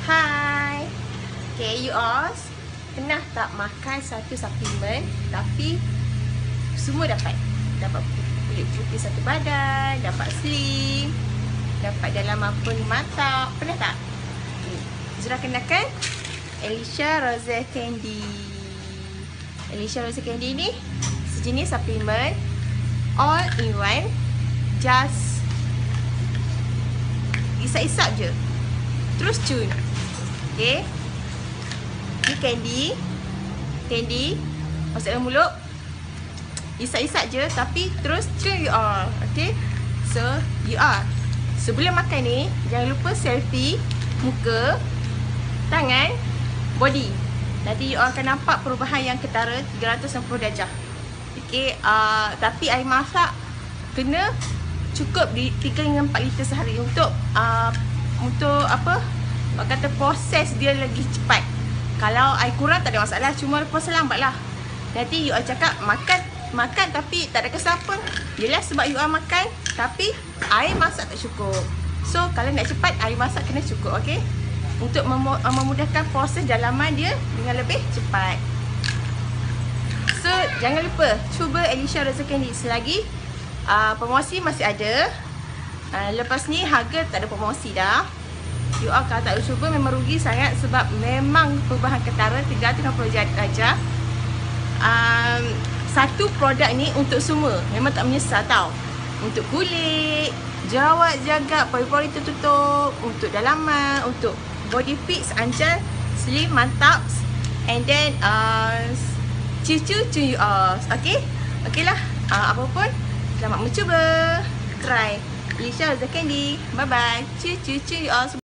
Hai. Okay, you all pernah tak makan satu suplemen tapi semua dapat? Dapat kulit putih satu badan, dapat slim, dapat dalaman pun mantap. Pernah tak? Okay. Zura kenalkan Alicia Rose Candy. Alicia Rose Candy ni sejenis suplemen all in one. Just isap-isap je, terus cun. Okay, ni candy masuk dalam mulut, isap-isap je tapi terus cun you all. Okay, so you all sebelum makan ni jangan lupa selfie muka, tangan, body. Nanti you all akan nampak perubahan yang ketara 360 darjah. Okay, tapi air masak kena cukup di 3 hingga 4 liter sehari untuk apa? Kata proses dia lagi cepat. Kalau air kurang tak ada masalah, cuma proses lambat lah. Nanti you all cakap makan tapi tak ada kesan pun. Yelah sebab you all makan tapi air masak tak cukup. So kalau nak cepat, air masak kena cukup, okay? Untuk memudahkan proses dalaman dia dengan lebih cepat. So jangan lupa cuba Alicia Rose Candy selagi promosi masih ada. Lepas ni harga tak ada promosi dah. You all kalau tak cuba memang rugi sangat sebab memang perubahan ketara 360 darjah. Satu produk ni untuk semua, memang tak menyesal tau. Untuk kulit, jerawat jaga, pori-pori tertutup, untuk dalaman, untuk body fix, anjan, slim, mantap. And then cucu you all. Okay? Okay lah, apapun selamat mencuba. Try Alicia Rose Candy. Bye bye. Cucu you all.